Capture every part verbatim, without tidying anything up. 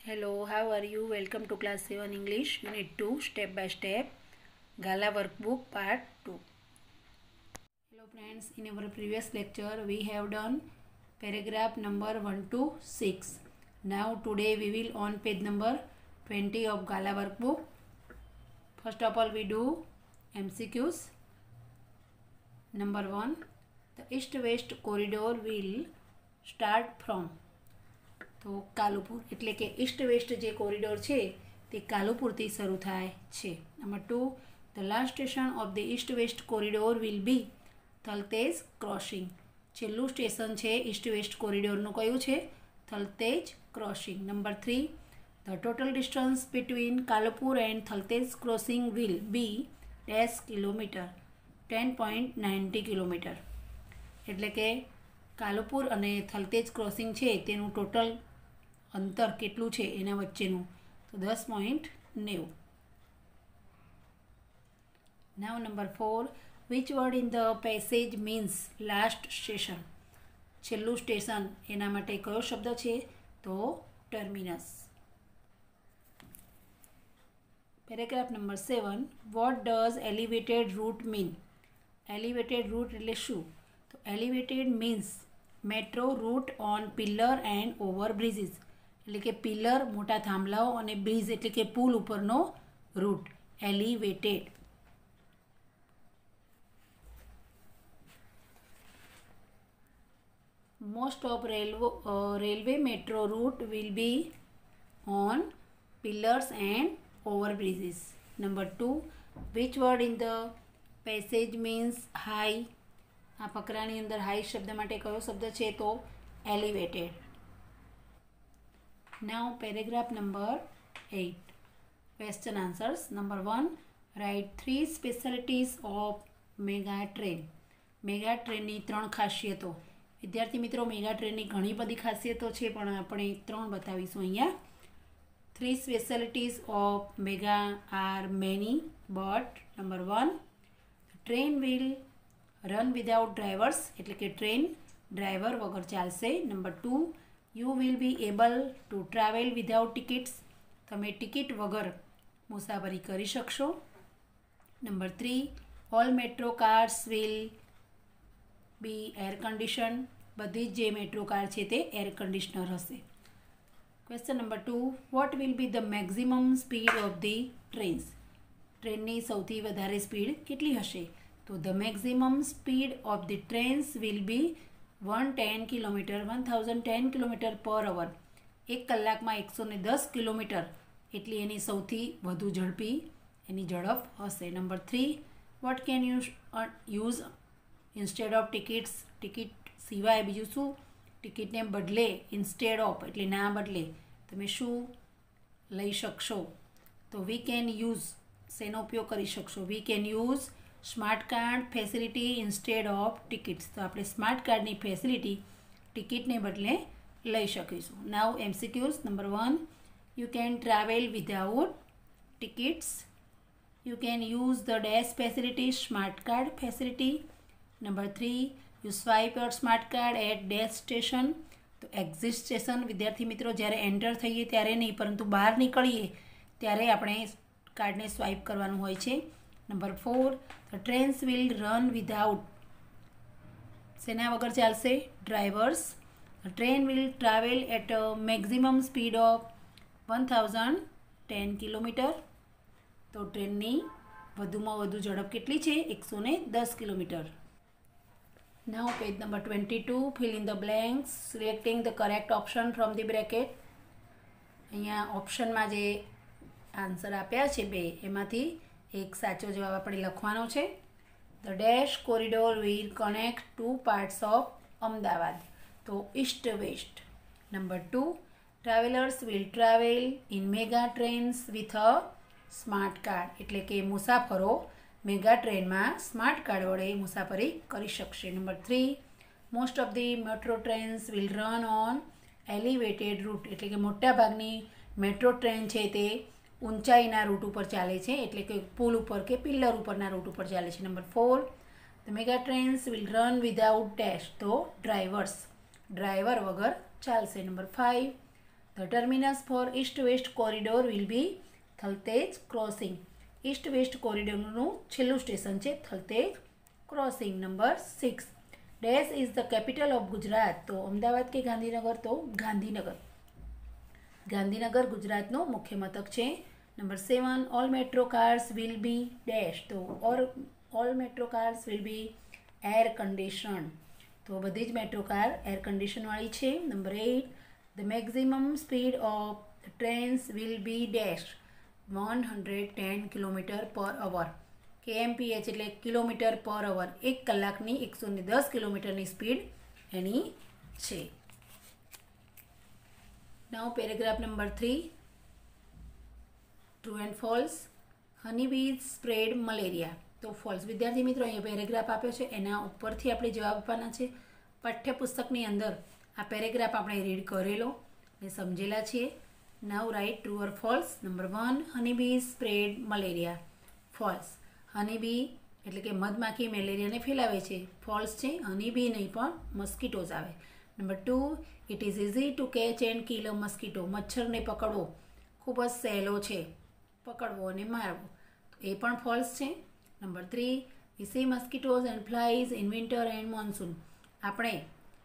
Hello, how are you? Welcome to class seven English, unit two, step by step, Gala workbook part two. Hello friends, in our previous lecture we have done paragraph number one to six. Now today we will on page number twenty of Gala workbook. First of all we do M C Qs. Number one, the east-west corridor will start from. તો કાલુપુર એટલે કે east west જે corridor છે તે કાલુપુરથી શરૂ થાય છે. Number two, the last station of the east west corridor will be Thaltej crossing. છેલ્લું સ્ટેશન છે ઈસ્ટ વેસ્ટ કોરિડોરનું કયું છે? Thaltej crossing. Number three, the total distance between Kalupur and Thaltej crossing will be dash kilometre, ten point ninety kilometre. એટલે કે કાલુપુર અને Thaltej crossing છે તેનું ટોટલ અંતર કેટલું છે એના વચ્ચેનું? તો દસ પોઈન્ટ નેવું. Now number four, which word in the passage means last station? છેલ્લું સ્ટેશન એના માટે કયો શબ્દ છે? તો terminus. Paragraph number seven, what does elevated route mean? Elevated route એટલે શું? તો elevated means metro route on pillar and over bridges. એટલે કે પિલર, મોટા થાંભલાઓ અને બ્રિજ એટલે કે પુલ ઉપરનો route elevated. Most of railway railway metro route will be on pillars and over bridges. Number two, which word in the passage means high? આ ફકરાની અંદર હાઈ શબ્દ માટે કયો શબ્દ છે? તો elevated. Now paragraph number eight, question answers. Number one, write three specialities of mega train. Mega ટ્રેનની ત્રણ ખાસિયતો. વિદ્યાર્થી મિત્રો, મેગા ટ્રેનની ઘણી બધી ખાસિયતો છે પણ આપણે ત્રણ બતાવીશું અહીંયા. Three specialities of mega are many but number one, train will run without drivers. એટલે કે ટ્રેન ડ્રાઈવર વગર ચાલશે. Number two, you will be able to travel without tickets. તમે ટિકિટ વગર મુસાફરી કરી શકશો. Number three, all metro cars will be air condition. બધી જ જે મેટ્રો કાર છે તે એર કન્ડિશનર હશે. Question number two, what will be the maximum speed of the trains? ટ્રેનની સૌથી વધારે સ્પીડ કેટલી હશે? તો the maximum speed of the trains will be one ten kilometre one thousand ten kilometre per hour. એક કલાકમાં એકસો ને દસ કિલોમીટર એટલી એની સૌથી વધુ ઝડપી એની ઝડપ હશે. Number three, what can you use instead of tickets? Ticket સિવાય બીજું શું? ટિકિટને બદલે, ઇન્સ્ટેડ ઓફ એટલે ના બદલે, તમે શું લઈ શકશો? તો વી કેન યુઝ, શેનો ઉપયોગ કરી શકશો? We can use smart card facility instead of tickets. તો આપણે સ્માર્ટ કાર્ડની ફેસિલિટી ટિકિટને બદલે લઈ શકીશું. Now MCQs. Number one, you can travel without tickets. You can use the dash facility smart card facility. Number three, you swipe your smart card at dash station. તો exit station વિદ્યાર્થી મિત્રો જ્યારે enter થઈએ ત્યારે નહીં, પરંતુ બહાર નીકળીએ ત્યારે આપણે કાર્ડને સ્વાઇપ કરવાનું હોય છે. Number four, the trains will run without, શેના વગર ચાલશે? Drivers. The train will travel at maximum speed of one thousand ten kilometre. તો ટ્રેનની વધુમાં વધુ ઝડપ કેટલી છે? એકસો ને દસ kilometre. Now page number twenty two, fill in the blanks selecting the correct option from the bracket. અહીંયા ઓપ્શનમાં જે આન્સર આપ્યા છે બે, એમાંથી એક સાચો જવાબ આપણે લખવાનો છે. The dash corridor will connect two parts of Ahmedabad. તો east west. Number two, travellers will travel in mega trains with a smart card. એટલે કે મુસાફરો મેગા ટ્રેનમાં સ્માર્ટ કાર્ડ વડે મુસાફરી કરી શકશે. Number three, most of the metro trains will run on elevated route. એટલે કે મોટાભાગની મેટ્રો ટ્રેન છે તે ઊંચાઈના રૂટ ઉપર ચાલે છે, એટલે કે પુલ ઉપર કે પિલ્લર ઉપરના રૂટ ઉપર ચાલે છે. Number four, the mega trains will run without dash. તો ડ્રાઈવર્સ, ડ્રાઈવર વગર ચાલશે. Number five, the terminus for east west corridor will be Thaltej crossing. East west કોરિડોરનું છેલ્લું સ્ટેશન છે Thaltej crossing. Number six, dash is the capital of Gujarat. તો અમદાવાદ કે ગાંધીનગર? તો ગાંધીનગર. ગાંધીનગર ગુજરાતનું મુખ્ય મથક છે. Number seven, all metro cars will be dash. તો or all metro cars will be air condition. તો બધી જ મેટ્રો કાર એર કન્ડિશનવાળી છે. Number eight, the maximum speed of trains will be dash. One hundred ten kilometre per hour. કેએમપીએચ એટલે kilometre per hour. એક કલાકની એકસો ને દસ કિલોમીટરની સ્પીડ એની છે. Now paragraph number three, true and false. Honey bees spread malaria. તો ફોલ્સ. વિદ્યાર્થી મિત્રો, અહીંયા પેરેગ્રાફ આપ્યો છે, એના ઉપરથી આપણે જવાબ આપવાના છે. પાઠ્યપુસ્તકની અંદર આ પેરેગ્રાફ આપણે રીડ કરેલો ને સમજેલા છીએ. Now write true or false. Number one, honey bees spread malaria. False. Honey bee એટલે કે મધમાખી મેલેરિયાને ફેલાવે છે. ફોલ્સ છે. હની બી નહીં પણ મસ્કીટોઝ આવે. Number two, it is easy to catch and kill a mosquito. મચ્છરને પકડવો ખૂબ જ સહેલો છે, પકડવો અને મારવો. તો એ પણ ફોલ્સ છે. Number three, we see mosquitoes and flies in winter and monsoon. આપણે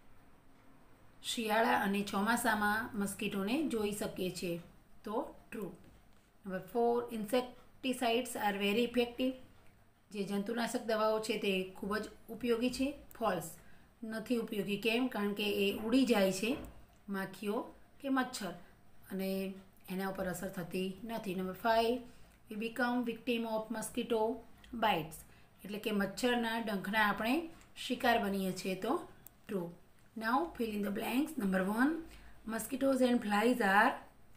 શિયાળા અને ચોમાસામાં મસ્કીટોને જોઈ શકીએ છીએ. તો true. Number four, insecticides are very effective. જે જંતુનાશક દવાઓ છે તે ખૂબ જ ઉપયોગી છે. ફોલ્સ. નથી ઉપયોગી. કેમ? કારણ કે એ ઉડી જાય છે માખીઓ કે મચ્છર અને એના ઉપર અસર થતી નથી. Number five, we become victim of mosquito bites. એટલે કે મચ્છરના ડંખના આપણે શિકાર બનીએ છીએ. તો true. Now fill in the blanks. Number one, mosquitoes and flies are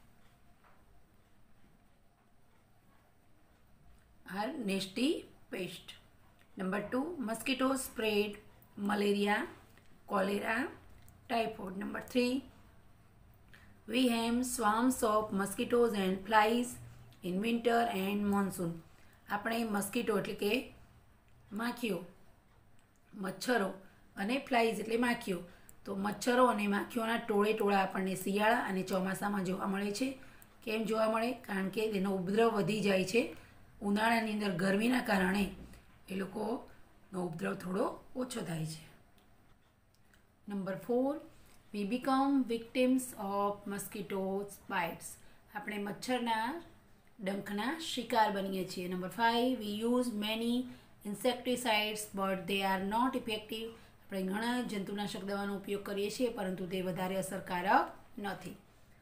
are nasty pest. Number two, mosquitoes spread malaria, cholera, typhoid. Number three, we have swarms of mosquitoes and flies in winter and monsoon. આપણે મસ્કીટો એટલે કે માખીઓ, મચ્છરો અને flies એટલે માખીઓ. તો મચ્છરો અને માખીઓના ટોળે ટોળા આપણને શિયાળા અને ચોમાસામાં જોવા મળે છે. કેમ જોવા મળે? કારણ કે તેનો ઉપદ્રવ વધી જાય છે. ઉનાળાની અંદર ગરમીના કારણે એ લોકોનો ઉપદ્રવ થોડો ઓછો થાય છે. Number four, we become victims of mosquitoes bites. આપણે મચ્છરના ડંખના શિકાર બનીએ છીએ. Number five, we use many insecticides but they are not effective. આપણે ઘણા જંતુનાશક દવાનો ઉપયોગ કરીએ છીએ પરંતુ તે વધારે અસરકારક નથી.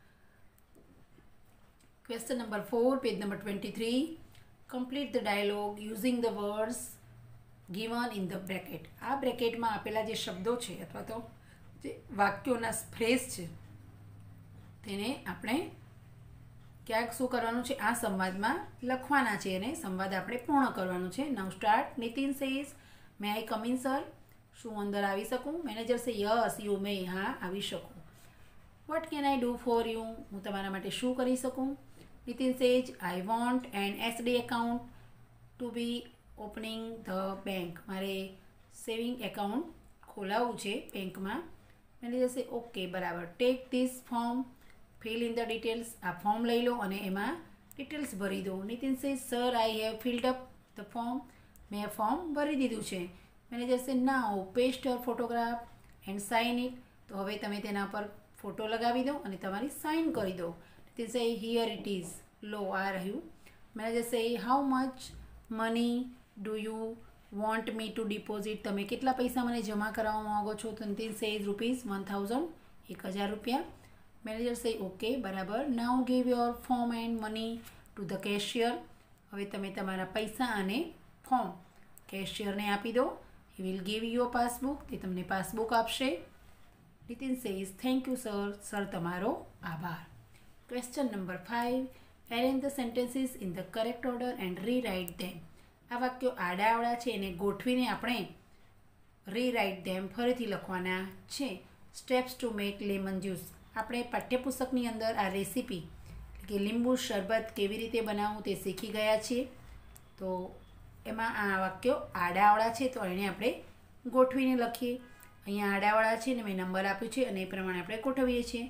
Question number four, page number twenty three. Complete the dialogue using the words given in the bracket. આ બ્રેકેટમાં આપેલા જે શબ્દો છે અથવા તો જે વાક્યોના ફ્રેઝ છે તેને આપણે ક્યાંક શું કરવાનું છે? આ સંવાદમાં લખવાના છે અને સંવાદ આપણે પૂર્ણ કરવાનો છે. Now start. Nitin says, may I come in sir. શું અંદર આવી શકું? Manager say yes you may. હા, આવી શકું. What can I do for you. હું તમારા માટે શું કરી શકું? Nitin says, I want an SD account to be opening the bank. મારે સેવિંગ એકાઉન્ટ ખોલાવવું છે બેંકમાં. મેનેજર સે ઓકે, બરાબર. Take this form, fill in the details. આ ફોર્મ લઈ લો અને એમાં ડિટેલ્સ ભરી દો. Nitin say sir I have filled up the form. મેં ફોર્મ ભરી દીધું છે. મેનેજર સે નાઉ paste your photograph and sign it. તો હવે તમે તેના પર ફોટો લગાવી દો અને તમારી સાઇન કરી દો. નીતિન સે હિયર ઇટ ઇઝ. લો, આ રહ્યું. Manager say how much money do you want me to deposit. તમે કેટલા પૈસા મને જમા કરાવવા માગો છો? તો નીતિન સે રૂપીઝ વન થાઉઝન્ડ. એક હજાર રૂપિયા. મેનેજર સે ઓકે, બરાબર. Now give your form and money to the cashier. હવે તમે તમારા પૈસા અને ફોર્મ કેશિયરને આપી દો. He will give you a passbook. તે તમને પાસબુક આપશે. Nitin says thank you sir. Sir તમારો આભાર. Question number five. Arrange the sentences in the correct order and rewrite them. આ વાક્યો આડાઅવળા છે એને ગોઠવીને આપણે રીરાઇટ ધેમ ફરીથી લખવાના છે. Steps to make lemon juice. આપણે પાઠ્યપુસ્તકની અંદર આ રેસીપી એટલે કે લીંબુ શરબત કેવી રીતે બનાવવું તે શીખી ગયા છીએ. તો એમાં આ વાક્યો આડાઅવળા છે તો એને આપણે ગોઠવીને લખીએ. અહીંયા આડાવાળા છે ને મેં નંબર આપ્યું છે અને એ પ્રમાણે આપણે ગોઠવીએ છીએ. તો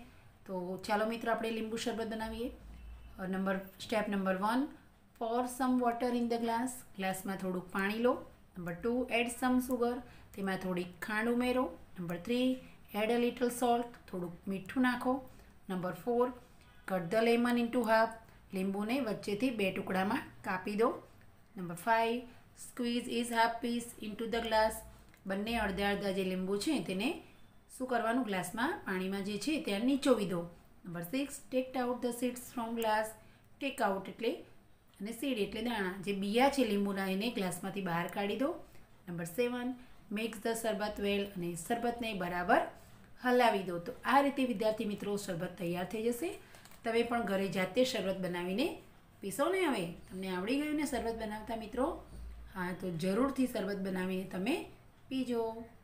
તો ચાલો મિત્રો આપણે લીંબુ શરબત બનાવીએ. Number step number one, pour some water in the glass. ગ્લાસમાં થોડુંક પાણી લો. Number two, add some sugar. તેમાં થોડીક ખાંડ ઉમેરો. Number three, add a little salt. થોડુંક મીઠું નાખો. Number four, cut the lemon into half. લીંબુને વચ્ચેથી બે ટુકડામાં કાપી દો. Number five, squeeze is half piece into the glass. બંને અડધા અડધા જે લીંબુ છે તેને શું કરવાનું, ગ્લાસમાં પાણીમાં જે છે ત્યાં નીચોવી દો. Number six, take out the seeds from glass. Take out એટલે અને સીડ એટલે દાણા, જે બિયા છે લીંબુના એને ગ્લાસમાંથી બહાર કાઢી દો. નંબર સેવન, મિક્સ ધ શરબત વેલ. અને શરબતને બરાબર હલાવી દો. તો આ રીતે વિદ્યાર્થી મિત્રો શરબત તૈયાર થઈ જશે. તમે પણ ઘરે જાતે શરબત બનાવીને પીશો ને. હવે તમને આવડી ગયું ને શરબત બનાવતા મિત્રો? હા, તો જરૂરથી શરબત બનાવીને તમે પીજો.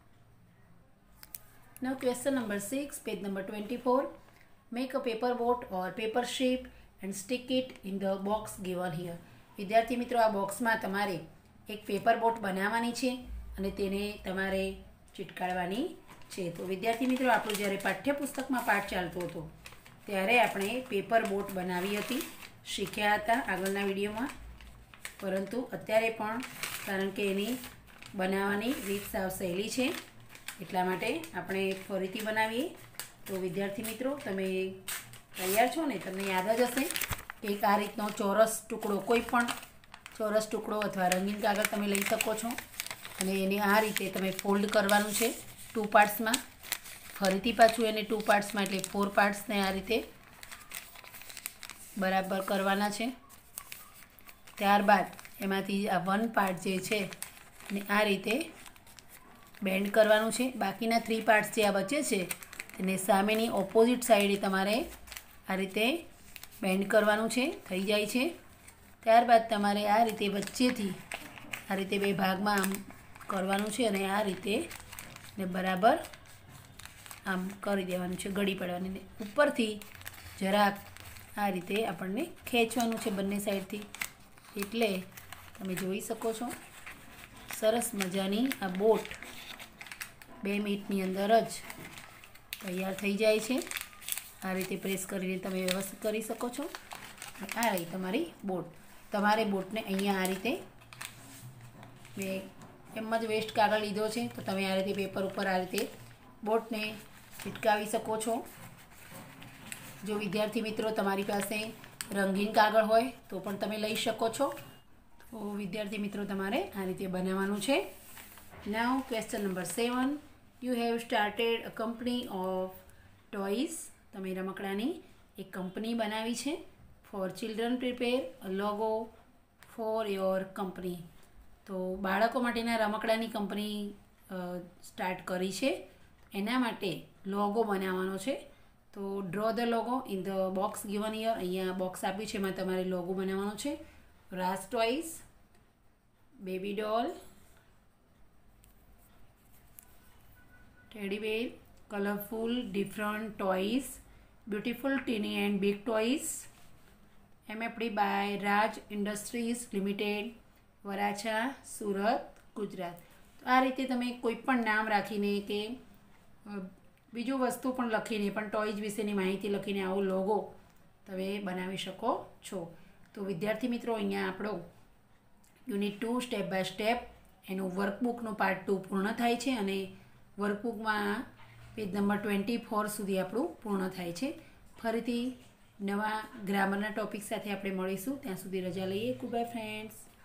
Now question number six, page number twenty-four. Make a paper boat or paper ship and stick it in the box given here. વિદ્યાર્થી મિત્રો આ બોક્સમાં તમારે એક પેપર બોટ બનાવવાની છે અને તેને તમારે ચીટકાડવાની છે. તો વિદ્યાર્થી મિત્રો આપણું જ્યારે પાઠ્યપુસ્તકમાં પાઠ ચાલતો હતો ત્યારે આપણે પેપર બોટ બનાવી હતી, શીખ્યા હતા આગળના વિડીયોમાં. પરંતુ અત્યારે પણ કારણ કે એની બનાવવાની રીત સાવ સહેલી છે એટલા માટે આપણે ફરીથી બનાવીએ. તો વિદ્યાર્થી મિત્રો તમે તૈયાર છો ને? તમને યાદ જ હશે કે એક આ રીતનો ચોરસ ટુકડો, કોઈ પણ ચોરસ ટુકડો અથવા રંગીન કાગળ તમે લઈ શકો છો અને એને આ રીતે તમે ફોલ્ડ કરવાનું છે ટુ પાર્ટ્સમાં. ફરીથી પાછું એને ટુ પાર્ટ્સમાં એટલે ફોર પાર્ટ્સને આ રીતે બરાબર કરવાના છે. ત્યારબાદ એમાંથી આ વન પાર્ટ જે છે ને આ રીતે બેન્ડ કરવાનું છે. બાકીના થ્રી પાર્ટ્સ જે આ વચ્ચે છે તેને સામેની ઓપોઝિટ સાઈડે તમારે આ રીતે બેન્ડ કરવાનું છે. થઈ જાય છે. ત્યારબાદ તમારે આ રીતે વચ્ચેથી આ રીતે બે ભાગમાં આમ કરવાનું છે અને આ રીતે ને બરાબર આમ કરી દેવાનું છે, ગળી પડવાની. ઉપરથી જરાક આ રીતે આપણને ખેંચવાનું છે બંને સાઈડથી. એટલે તમે જોઈ શકો છો સરસ મજાની આ બોટ બે મિનિટની અંદર જ તૈયાર થઈ જાય છે. આ રીતે પ્રેસ કરીને તમે વ્યવસ્થિત કરી શકો છો. આ રહી તમારી બોટ. તમારે બોટને અહીંયા આ રીતે મેં એમ જ વેસ્ટ કાગળ લીધો છે તો તમે આ રીતે પેપર ઉપર આ રીતે બોટને ચીટકાવી શકો છો. જો વિદ્યાર્થી મિત્રો તમારી પાસે રંગીન કાગળ હોય તો પણ તમે લઈ શકો છો. તો વિદ્યાર્થી મિત્રો તમારે આ રીતે બનાવવાનું છે. Now question number seven, you have started a company of toys. તમે રમકડાની એક કંપની બનાવી છે. For children prepare a logo for your company. તો બાળકો માટેના રમકડાની કંપની સ્ટાર્ટ કરી છે. એના માટે લોગો બનાવવાનો છે. તો draw the logo in the box given here. અહીંયા બોક્સ આપ્યું છે એમાં તમારે લોગો બનાવવાનો છે. રાસ toys, baby doll, teddy bear, colourful different toys, beautiful tiny and big toys, MFD by Raj industries limited, Varachha, Surat, Gujarat. તો આ રીતે તમે કોઈ પણ નામ રાખીને કે બીજું વસ્તુ પણ લખીને પણ ટોયઝ વિશેની માહિતી લખીને આવો લોગો તમે બનાવી શકો છો. તો વિદ્યાર્થી મિત્રો અહીંયા આપણો unit two step by step એનું વર્કબુકનું પાર્ટ ટુ પૂર્ણ થાય છે અને વર્કબુકમાં પેજ નંબર ટ્વેન્ટી ફોર સુધી આપણું પૂર્ણ થાય છે. ફરીથી નવા ગ્રામરના ટોપિક સાથે આપણે મળીશું. ત્યાં સુધી રજા લઈએ. Good bye friends.